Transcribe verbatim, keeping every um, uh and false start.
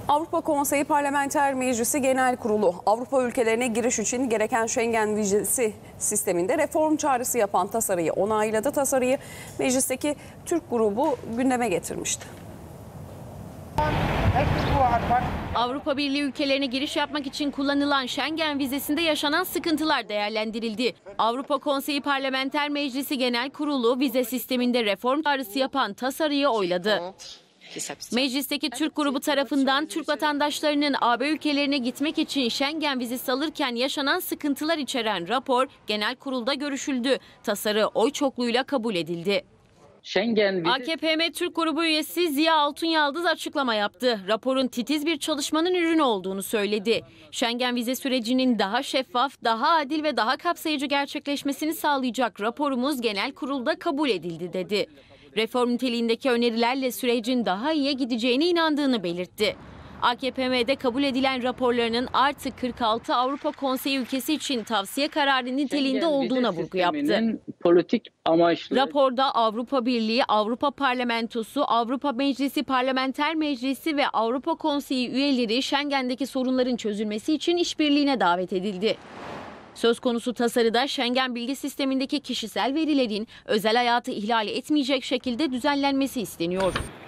Avrupa Konseyi Parlamenter Meclisi Genel Kurulu, Avrupa ülkelerine giriş için gereken Schengen vizesi sisteminde reform çağrısı yapan tasarıyı onayladı. Tasarıyı meclisteki Türk grubu gündeme getirmişti. Avrupa Birliği ülkelerine giriş yapmak için kullanılan Schengen vizesinde yaşanan sıkıntılar değerlendirildi. Avrupa Konseyi Parlamenter Meclisi Genel Kurulu vize sisteminde reform çağrısı yapan tasarıyı oyladı. Meclisteki Türk grubu tarafından Türk vatandaşlarının A B ülkelerine gitmek için Schengen vizesi alırken yaşanan sıkıntılar içeren rapor genel kurulda görüşüldü. Tasarı oy çokluğuyla kabul edildi. Schengen A K P M Türk grubu üyesi Ziya Altunyaldız açıklama yaptı. Raporun titiz bir çalışmanın ürünü olduğunu söyledi. Schengen vize sürecinin daha şeffaf, daha adil ve daha kapsayıcı gerçekleşmesini sağlayacak raporumuz genel kurulda kabul edildi dedi. Reform niteliğindeki önerilerle sürecin daha iyiye gideceğine inandığını belirtti. A K P M'de kabul edilen raporlarının artık kırk altı Avrupa Konseyi ülkesi için tavsiye kararı niteliğinde olduğuna vurgu yaptı. Politik amaçlı. Raporda Avrupa Birliği, Avrupa Parlamentosu, Avrupa Meclisi Parlamenter Meclisi ve Avrupa Konseyi üyeleri Schengen'deki sorunların çözülmesi için işbirliğine davet edildi. Söz konusu tasarıda Schengen bilgi sistemindeki kişisel verilerin özel hayatı ihlal etmeyecek şekilde düzenlenmesi isteniyor.